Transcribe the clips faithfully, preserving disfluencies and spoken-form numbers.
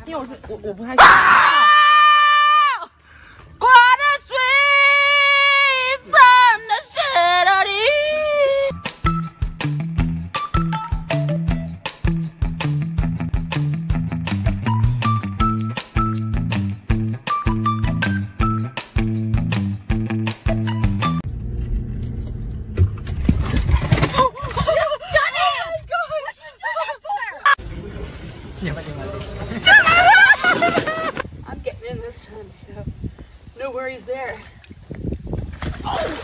因为我是我我不太喜欢。 I'm getting in this one, so no worries there. Oh!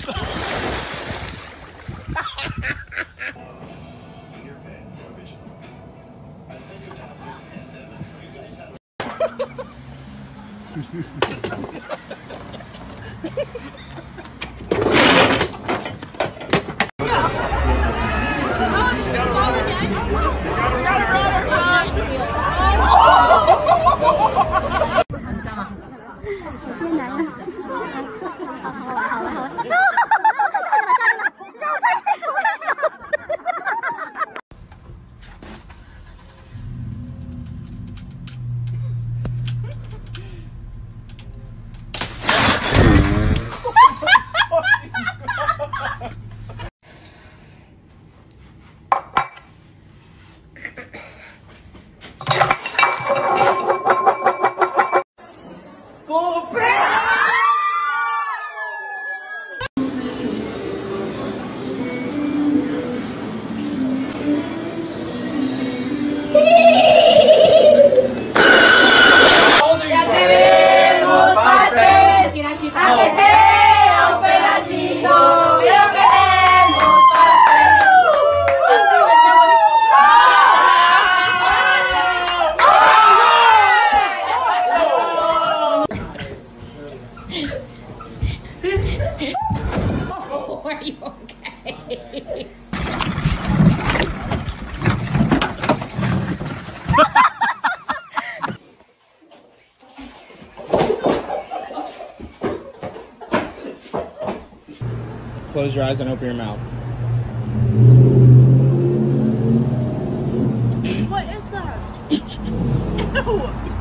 Oh, are you okay? Close your eyes and open your mouth. What is that? Ew.